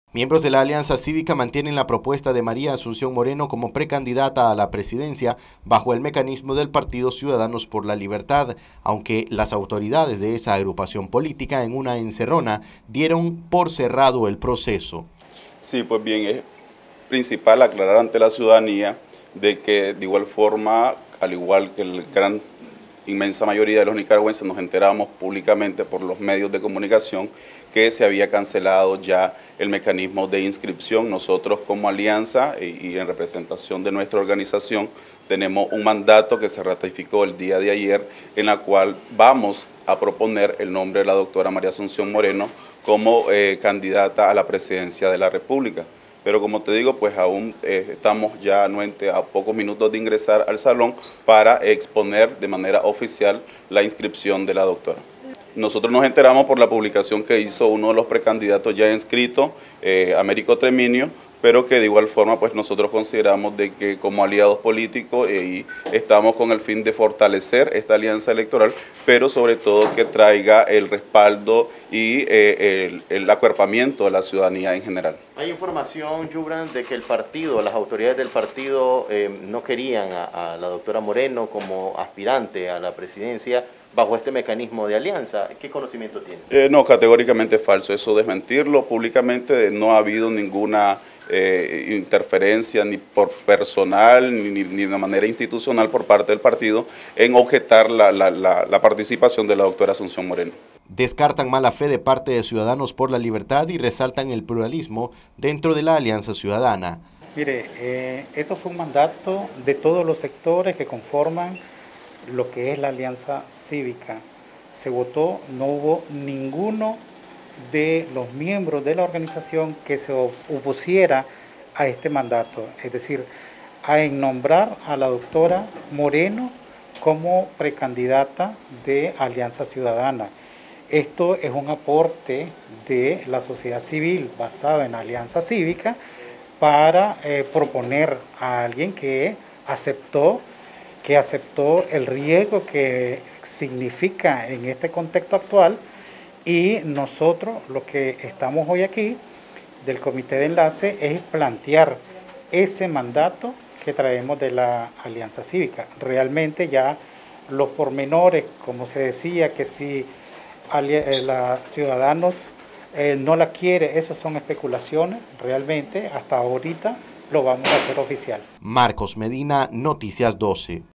Miembros de la Alianza Cívica mantienen la propuesta de María Asunción Moreno como precandidata a la presidencia bajo el mecanismo del Partido Ciudadanos por la Libertad, aunque las autoridades de esa agrupación política en una encerrona dieron por cerrado el proceso. Sí, pues bien, es principal aclarar ante la ciudadanía de que de igual forma, al igual que inmensa mayoría de los nicaragüenses, nos enteramos públicamente por los medios de comunicación que se había cancelado ya el mecanismo de inscripción. Nosotros como alianza y en representación de nuestra organización tenemos un mandato que se ratificó el día de ayer, en la cual vamos a proponer el nombre de la doctora María Asunción Moreno como candidata a la presidencia de la República. Pero como te digo, pues aún estamos ya anuente a pocos minutos de ingresar al salón para exponer de manera oficial la inscripción de la doctora. Nosotros nos enteramos por la publicación que hizo uno de los precandidatos ya inscritos, Américo Treminio, pero que de igual forma pues nosotros consideramos de que como aliados políticos y estamos con el fin de fortalecer esta alianza electoral, pero sobre todo que traiga el respaldo y el acuerpamiento de la ciudadanía en general. Hay información, Yubran, de que el partido, las autoridades del partido no querían a la doctora Moreno como aspirante a la presidencia bajo este mecanismo de alianza. ¿Qué conocimiento tiene? No, categóricamente falso. Eso desmentirlo públicamente. No ha habido ninguna interferencia ni por personal ni de manera institucional por parte del partido en objetar la participación de la doctora Asunción Moreno. Descartan mala fe de parte de Ciudadanos por la Libertad y resaltan el pluralismo dentro de la Alianza Ciudadana. Mire, esto fue un mandato de todos los sectores que conforman lo que es la Alianza Cívica. Se votó, no hubo ninguno de los miembros de la organización que se opusiera a este mandato, es decir, a nombrar a la doctora Moreno como precandidata de Alianza Ciudadana. Esto es un aporte de la sociedad civil basado en Alianza Cívica para proponer a alguien que aceptó el riesgo que significa en este contexto actual, y nosotros lo que estamos hoy aquí del comité de enlace es plantear ese mandato que traemos de la Alianza Cívica. Realmente ya los pormenores, como se decía, que si Ciudadanos no la quiere, eso son especulaciones. Realmente hasta ahorita lo vamos a hacer oficial. Marcos Medina, Noticias 12.